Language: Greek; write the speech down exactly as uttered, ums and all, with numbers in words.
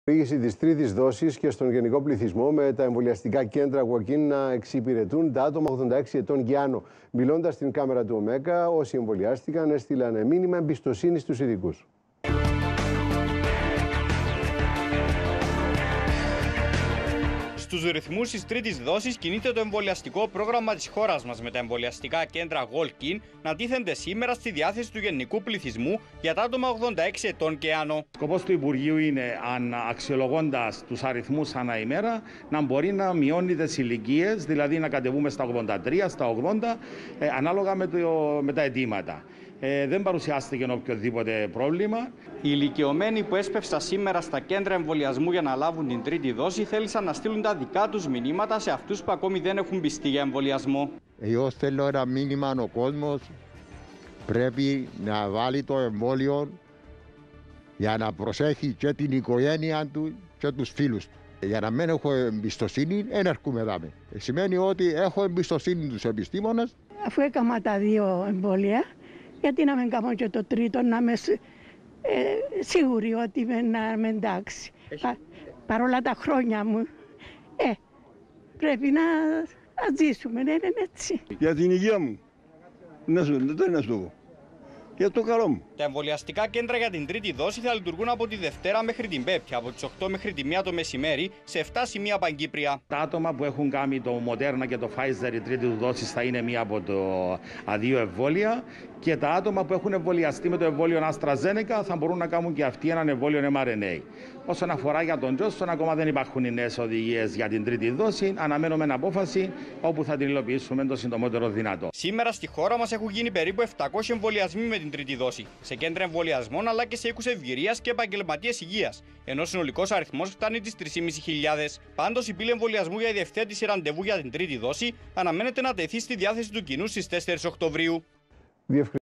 Χορήγηση της τρίτης δόσης και στον γενικό πληθυσμό, με τα εμβολιαστικά κέντρα Γουακίν να εξυπηρετούν τα άτομα ογδόντα έξι ετών και άνω. Μιλώντας στην κάμερα του ΟΜΕΚΑ, όσοι εμβολιάστηκαν έστειλαν μήνυμα εμπιστοσύνης στους ειδικούς. Στους ρυθμούς της τρίτης δόσης κινείται το εμβολιαστικό πρόγραμμα της χώρας μας, με τα εμβολιαστικά κέντρα Γουακίν να τίθενται σήμερα στη διάθεση του γενικού πληθυσμού για τα άτομα ογδόντα έξι ετών και άνω. Σκοπός του Υπουργείου είναι, αν αξιολογώντας τους αριθμούς ανά ημέρα, να μπορεί να μειώνει τις ηλικίες, δηλαδή να κατεβούμε στα ογδόντα τρία, στα ογδόντα, ε, ανάλογα με, το, με τα αιτήματα. Ε, δεν παρουσιάστηκε οποιοδήποτε πρόβλημα. Οι ηλικιωμένοι που έσπευσαν σήμερα στα κέντρα εμβολιασμού για να λάβουν την τρίτη δόση θέλησαν να στείλουν τα δικά τους μηνύματα σε αυτούς που ακόμη δεν έχουν πιστεί για εμβολιασμό. Εγώ θέλω ένα μήνυμα, ο κόσμος πρέπει να βάλει το εμβόλιο για να προσέχει και την οικογένεια του και τους φίλους του. Για να μην έχω εμπιστοσύνη, δεν έρχομαι εδώ. Σημαίνει ότι έχω εμπιστοσύνη στους επιστήμονες. Αφού έκανα τα δύο εμβόλια, γιατί να μην κάνω και το τρίτο, να είμαι ε, σίγουρη ότι είμαι, να είμαι εντάξει. Πα, παρόλα τα χρόνια μου, ε, πρέπει να, να ζήσουμε, δεν είναι έτσι. Για την υγεία μου, να σου, δεν να σου πω. Για το καλό μου. Τα εμβολιαστικά κέντρα για την τρίτη δόση θα λειτουργούν από τη Δευτέρα μέχρι την Πέμπτη, από τις οκτώ μέχρι τη μία το μεσημέρι, σε επτά σημεία παγκύπρια. Τα άτομα που έχουν κάνει το Moderna και το Pfizer, η τρίτη του δόση, θα είναι μία από τα δύο εμβόλια. Και τα άτομα που έχουν εμβολιαστεί με το εμβόλιο AstraZeneca θα μπορούν να κάνουν και αυτοί έναν εμβόλιο εμ αρ εν έι. Όσον αφορά για τον Johnson, ακόμα δεν υπάρχουν οι νέες οδηγίες για την τρίτη δόση. Αναμένουμε μια απόφαση όπου θα την υλοποιήσουμε το συντομότερο δυνατό. Σήμερα στη χώρα μας έχουν γίνει περίπου επτακόσιοι εμβολιασμοί με την τρίτη δόση, σε κέντρα εμβολιασμών αλλά και σε οίκους ευγυρίας και επαγγελματίες υγείας, ενώ ο συνολικός αριθμός φτάνει τις τρεις χιλιάδες πεντακόσιες. Πάντως, η πύλη εμβολιασμού για η διευθέτηση ραντεβού για την τρίτη δόση αναμένεται να τεθεί στη διάθεση του κοινού στις τέσσερις Οκτωβρίου.